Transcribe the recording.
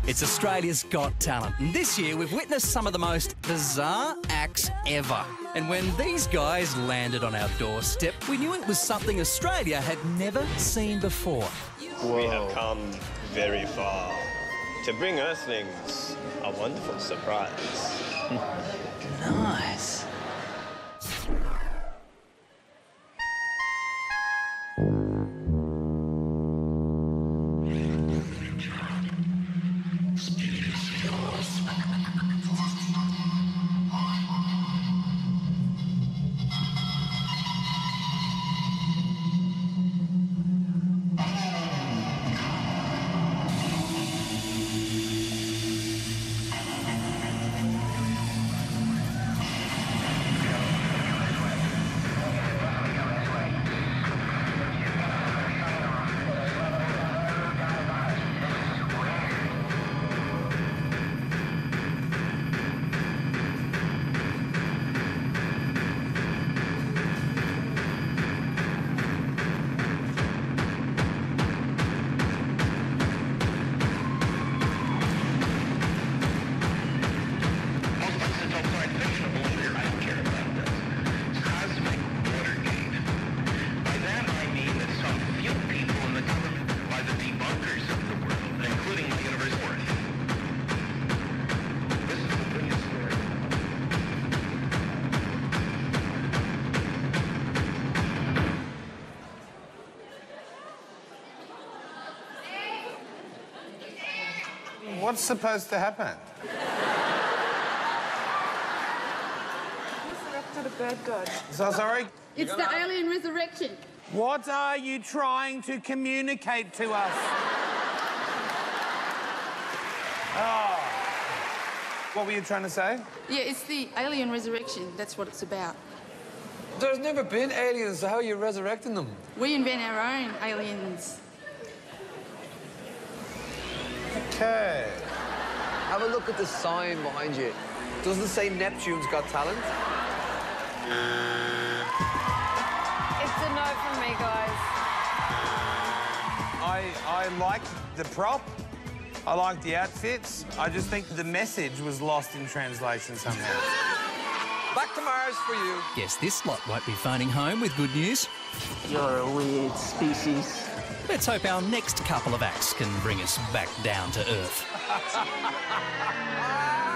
It's Australia's Got Talent, and this year we've witnessed some of the most bizarre acts ever. And when these guys landed on our doorstep, we knew it was something Australia had never seen before. We have come very far to bring Earthlings a wonderful surprise. Nice. What's supposed to happen? Resurrected a bird god. So sorry? It's the alien resurrection. What are you trying to communicate to us? Oh. What were you trying to say? Yeah, it's the alien resurrection. That's what it's about. There's never been aliens, so how are you resurrecting them? We invent our own aliens. Okay. Have a look at the sign behind you. Doesn't it say Neptune's Got Talent? It's a no from me, guys. I like the prop. I like the outfits. I just think the message was lost in translation somehow. Back to Mars for you. Guess this lot won't be phoning home with good news. You're a weird species. Let's hope our next couple of acts can bring us back down to Earth.